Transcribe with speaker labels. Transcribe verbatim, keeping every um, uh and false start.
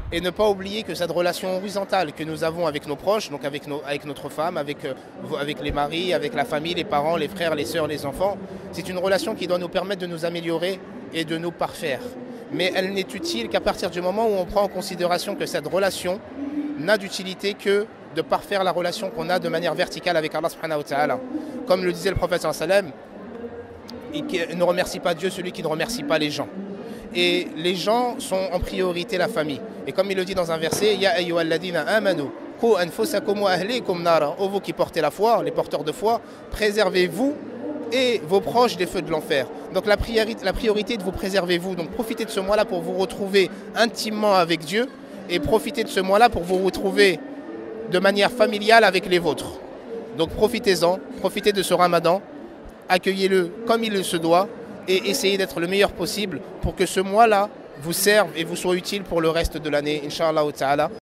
Speaker 1: Et ne pas oublier que cette relation horizontale que nous avons avec nos proches, donc avec, nos, avec notre femme, avec, euh, avec les maris, avec la famille, les parents, les frères, les sœurs, les enfants, c'est une relation qui doit nous permettre de nous améliorer et de nous parfaire. Mais elle n'est utile qu'à partir du moment où on prend en considération que cette relation n'a d'utilité que de parfaire la relation qu'on a de manière verticale avec Allah subhanahu wa ta'ala. Comme le disait le prophète sallallahu alayhi wa sallam, il ne remercie pas Dieu celui qui ne remercie pas les gens. Et les gens sont en priorité la famille. Et comme il le dit dans un verset, Ya ayyuhalladhina amanu qu anfusakum wa ahlikum nara. Ô vous qui portez la foi, les porteurs de foi, préservez-vous et vos proches des feux de l'enfer. Donc la priorité, la priorité est de vous préserver vous. Donc profitez de ce mois-là pour vous retrouver intimement avec Dieu et profitez de ce mois-là pour vous retrouver de manière familiale avec les vôtres. Donc profitez-en, profitez de ce Ramadan, accueillez-le comme il se doit et essayez d'être le meilleur possible pour que ce mois-là vous serve et vous soit utile pour le reste de l'année, Inch'Allah ta'ala.